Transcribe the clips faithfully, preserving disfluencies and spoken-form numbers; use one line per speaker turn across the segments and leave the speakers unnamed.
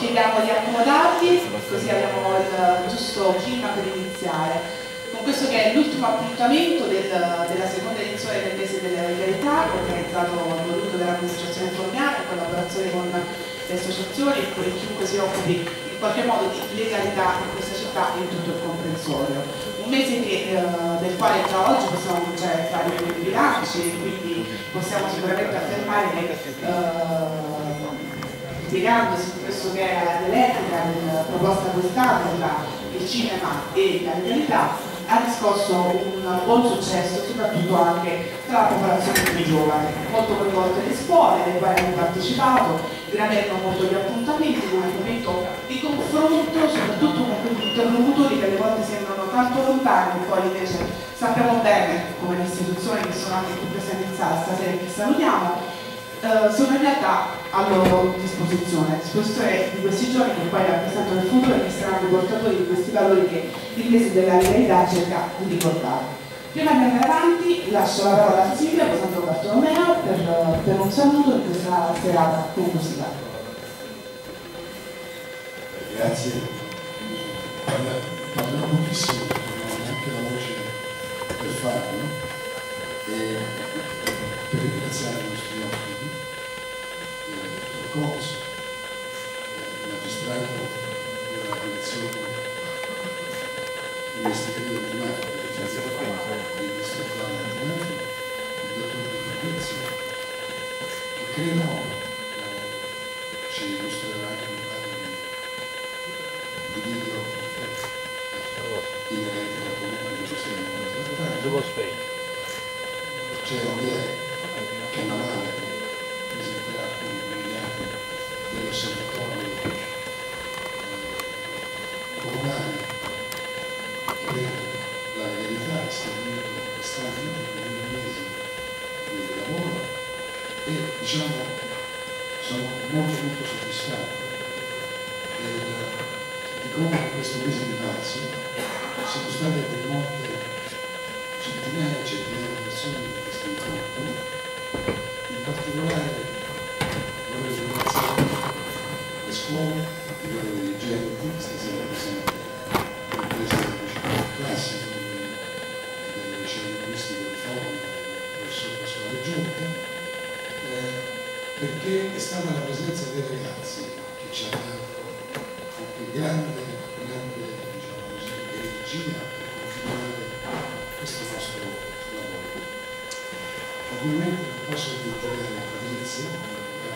chiediamo di accomodarvi, così abbiamo il giusto clima per iniziare. Con questo che è l'ultimo appuntamento del, della seconda edizione del mese della legalità, organizzato e voluto dall'amministrazione forniana in collaborazione con le associazioni e con chiunque si occupi in qualche modo di legalità in questa città e in tutto il comprensorio. Un mese che, eh, del quale già oggi possiamo cominciare a fare i bilanci, quindi possiamo sicuramente affermare che eh, spiegandosi in questo che è la dialettica della proposta quest'anno tra il cinema e la legalità, ha riscosso un buon successo soprattutto anche tra la popolazione più giovane, molto coinvolte le scuole, le quali hanno partecipato, avevano molto gli appuntamenti come momento di confronto, soprattutto con quegli interlocutori che alle volte sembrano tanto lontani e poi invece sappiamo bene, come le istituzioni che sono anche qui presenti in sala stasera e che salutiamo, Uh, sono in realtà a loro disposizione, a disposizione di questi giovani che poi rappresentano il futuro e che saranno portatori di questi valori che il mese della legalità cerca di ricordare. Prima di andare avanti lascio la parola a Silvia Santo Bartolomeo per, per un saluto in questa serata conclusiva.
Grazie. Parlerò pochissimo, non ho neanche la voce per farlo, e per ringraziare i nostri ospiti. Cos, il magistrato della direzione investigativa di mafia, il ministro Claudio Antonelli, il dottor Di Fabrizio, che credo eh, ci illustrerà anche un paio di video inerenti all'argomento che ci stiamo trattando. C'è Andrea Cannavale che presenterà alcuni dell'osservatorio comunale per la legalità istituito quest'anno per due mesi di lavoro e diciamo sono molto molto soddisfatto del, di come in questo mese di marzo siano state coinvolte centinaia e centinaia di persone in questo incontro, in particolare vorrei ringraziare le scuole, i loro dirigenti, stasera presente l'impresa del liceo classico, del liceo linguistico di Foglia, del professor Pasquale Giunta, eh, perché è stata la presenza dei ragazzi che ci ha dato anche grande, grande diciamo così, energia per continuare questo nostro lavoro. Ovviamente non posso dimenticare la Patrizia,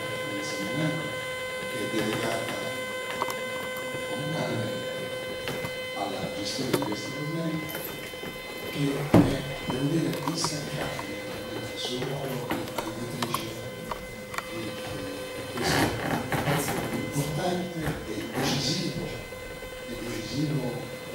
che è delegata comunale alla gestione di questi problemi, che è, devo dire, instancabile nel suo ruolo di animatrice di questo importante e decisivo e decisivo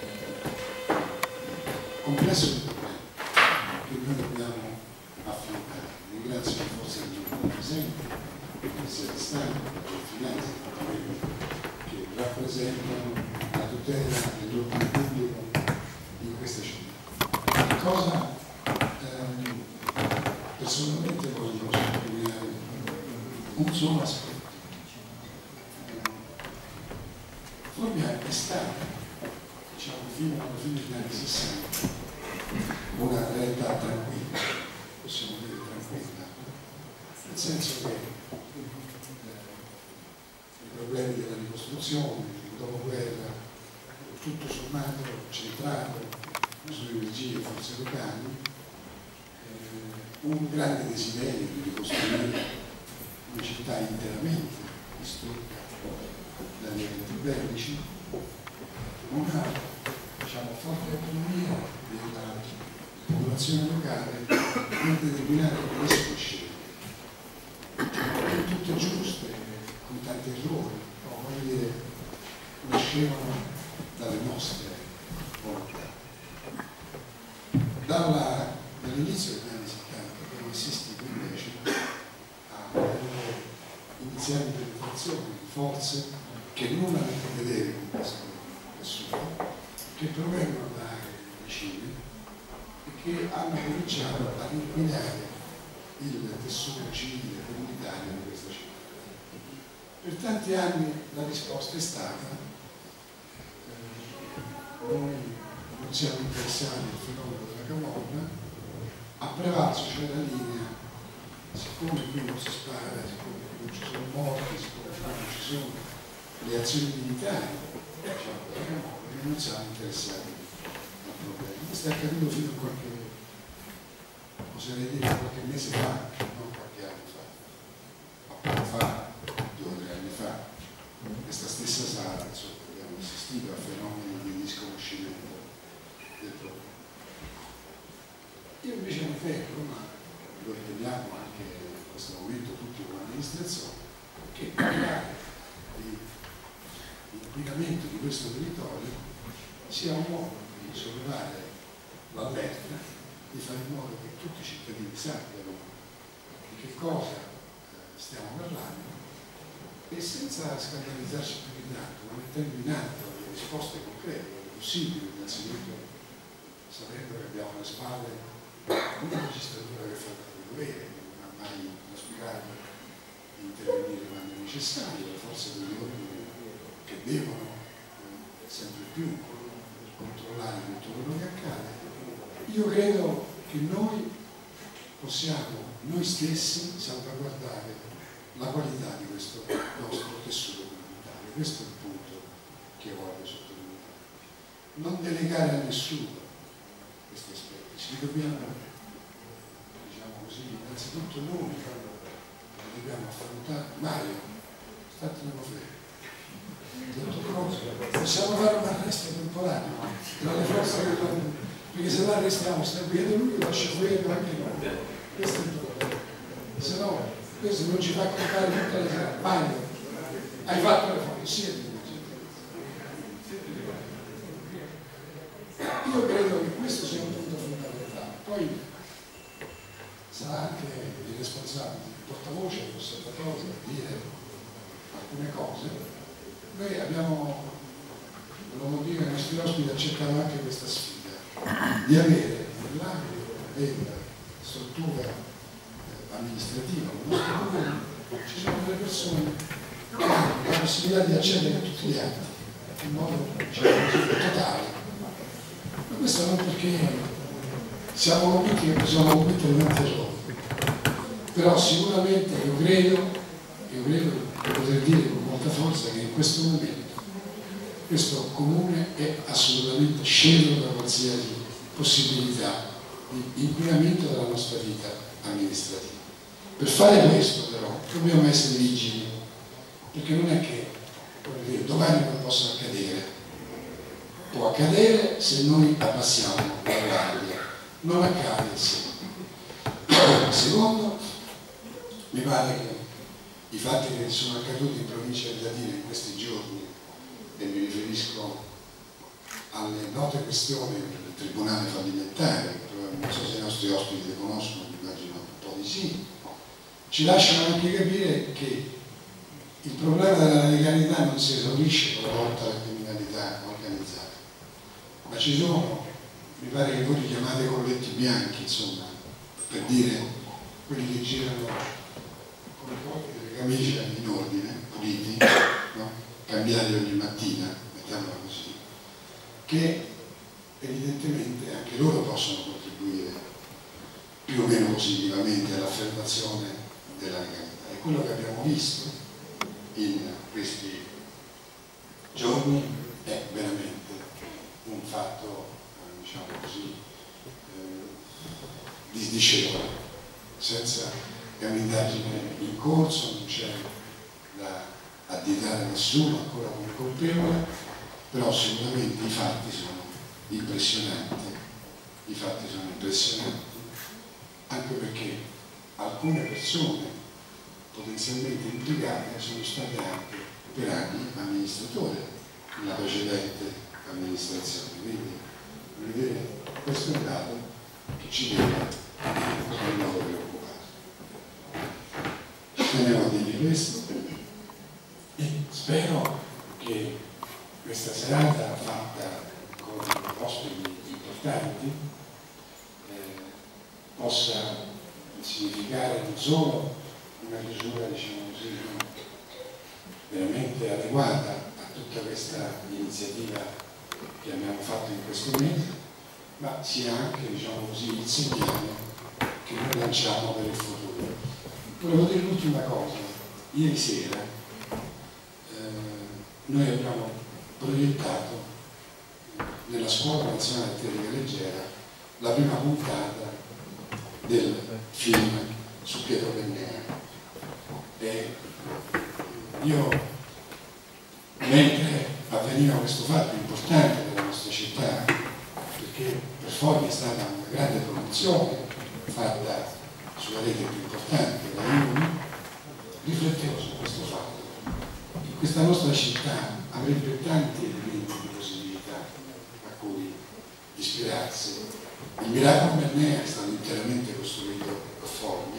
complesso di problemi che noi dobbiamo affrontare. Ringrazio le forze del giorno presenti, sia di Stato, le finanze, che rappresentano la tutela dell'ordine pubblico in questa città. Cosa ehm, personalmente voglio sottolineare un solo aspetto. Foglia è stata, diciamo, fino alla fine degli anni sessanta, una realtà tranquilla, possiamo dire tranquilla, nel senso che i problemi della ricostruzione, il dopoguerra, tutto sommato centrato sulle energie e forze locali, eh, un grande desiderio di ricostruire una città interamente distrutta dagli eventi bellici, una diciamo, forte autonomia della popolazione locale per determinare le sue scelte, tutte giuste, con tanti errori, però voglio dire, nascevano dalle nostre volontà. Dall'inizio degli anni settanta abbiamo assistito invece a iniziali penetrazioni di forze che nulla hanno a che vedere con questo tessuto, che provengono da aree vicine e che hanno cominciato a inquinare il tessuto civile e comunitario di questa città. Per tanti anni la risposta è stata eh, noi non siamo interessati al fenomeno della camorra, a prevalso c'è la linea, siccome qui non si spara, siccome qui non ci sono morti, siccome qui non ci sono le azioni militari, diciamo, della camorra, noi non siamo interessati al problema. Questo è accaduto fino a qualche, oserei dire qualche mese fa, non qualche anno fa, ma poco fa, due o tre anni fa, questa stessa sala, insomma, abbiamo assistito a fenomeni di disconoscimento del problema. Io invece mi fermo, ma lo riteniamo anche in questo momento tutti come amministrazione, che parlare di inquinamento di questo territorio sia un modo di sollevare l'allerta, di fare in modo che tutti i cittadini sappiano di che cosa eh, stiamo parlando e senza scandalizzarci più di tanto, ma mettendo in atto le risposte concrete, possibili, innanzitutto sapendo che abbiamo alle spalle una magistratura che fa il proprio dovere, che non ha mai aspirato di intervenire quando è necessario, le forze dell'ordine che devono eh, sempre più controllare tutto quello che accade. Io credo che noi possiamo, noi stessi, salvaguardare la qualità di questo nostro tessuto comunitario. Questo è il punto che voglio sottolineare. Non delegare a nessuno questi aspetti. Ci dobbiamo, diciamo così, innanzitutto noi dobbiamo affrontare. Mario, state un po' fermo. Possiamo fare un arresto temporaneo tra le forze che tornano, perché se la arrestiamo sta guidando lui, lascia guidare anche noi. Questo è il problema. Se no, questo non ci fa contare tutta la sera. Mario, hai fatto le foto, sì. Io credo che questo sia un punto fondamentale. Poi sarà anche il responsabile, il portavoce dell'osservatorio a dire alcune cose. Noi abbiamo, volevo dire ai nostri ospiti, accettato anche questa sfida di avere nell'ambito della struttura amministrativa, del nostro comune, ci sono delle persone che hanno la possibilità di accedere a tutti gli atti in modo, diciamo così, totale. Ma questo non perché siamo convinti che possiamo commettere tanti errori, però sicuramente io credo, io credo di poter dire con molta forza che in questo momento questo comune è assolutamente scevro da qualsiasi possibilità di inquinamento della nostra vita amministrativa. Per fare questo però dobbiamo essere vigili, perché non è che dire, domani non possa accadere. Può accadere se noi abbassiamo la guardia, non accade sempre. Secondo, mi pare che i fatti che sono accaduti in provincia di Latina in questi giorni, e mi riferisco alle note questioni del tribunale fallimentare, non so se i nostri ospiti le conoscono, immagino un po' di sì, ci lasciano anche capire che il problema della legalità non si esaurisce con la lotta alla criminalità organizzata, ma ci sono, mi pare che voi li chiamate colletti bianchi, insomma, per dire quelli che girano con i pochi delle camicie in ordine, puliti, no? Cambiati ogni mattina, mettiamola così, che evidentemente anche loro possono contribuire più o meno positivamente all'affermazione della legalità. E quello che abbiamo visto in questi giorni è veramente un fatto, diciamo così, eh, disdicevole, senza è un'indagine in corso, non c'è da additare nessuno ancora come colpevole, però sicuramente i fatti sono impressionanti, i fatti sono impressionanti, anche perché alcune persone potenzialmente implicate sono state anche per anni amministratori nella precedente amministrazione, quindi voglio dire, questo è un dato che ci deve in modo preoccupare. Tenevo a dire questo e spero che questa serata fatta con ospiti importanti eh, possa significare non solo una chiusura, diciamo così, veramente adeguata a tutta questa iniziativa che abbiamo fatto in questo mese, ma sia anche, diciamo così, il segnale che noi lanciamo per il futuro. Volevo dire l'ultima cosa. Ieri sera eh, noi abbiamo proiettato nella Scuola Nazionale Atletica Leggera la prima puntata del film su Pietro Pennea. E io, mentre avveniva questo fatto importante della nostra città, perché per Foggia è stata una grande produzione fatta sulla rete più importante, la Iuni, riflettevo su questo fatto, che questa nostra città avrebbe tanti elementi di possibilità a cui ispirarsi. Il miracolo Pennea è stato interamente costruito a Foggia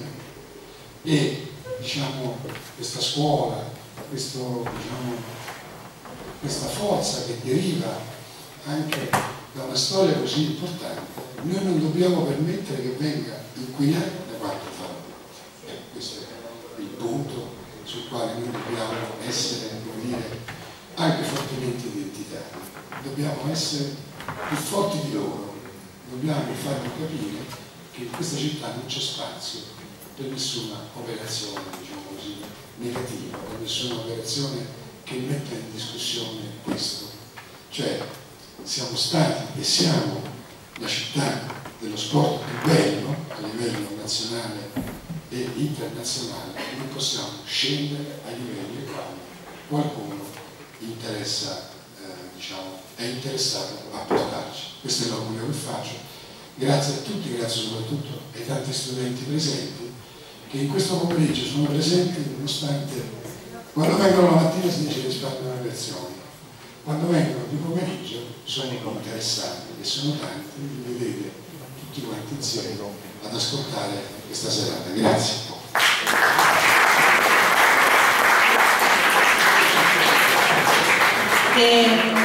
e, diciamo, questa scuola, questo, diciamo, questa forza che deriva anche da una storia così importante, noi non dobbiamo permettere che venga inquinata da quanto fa. Eh, questo è il punto sul quale noi dobbiamo essere, come dire, anche fortemente identitari. Dobbiamo essere più forti di loro, dobbiamo fargli capire che in questa città non c'è spazio per nessuna operazione, diciamo così, negativa, per nessuna operazione che metta in discussione questo. Cioè, siamo stati e siamo la città dello sport più bello a livello nazionale e internazionale, non possiamo scendere ai livelli ai quali qualcuno interessa, eh, diciamo, è interessato a portarci. Questo è l'augurio che faccio. Grazie a tutti, grazie soprattutto ai tanti studenti presenti che in questo pomeriggio sono presenti nonostante quando vengono la mattina si dice che risparmiano le lezioni, quando vengono di pomeriggio sono interessati e sono tanti, li vedete tutti quanti insieme ad ascoltare questa serata. Grazie.
E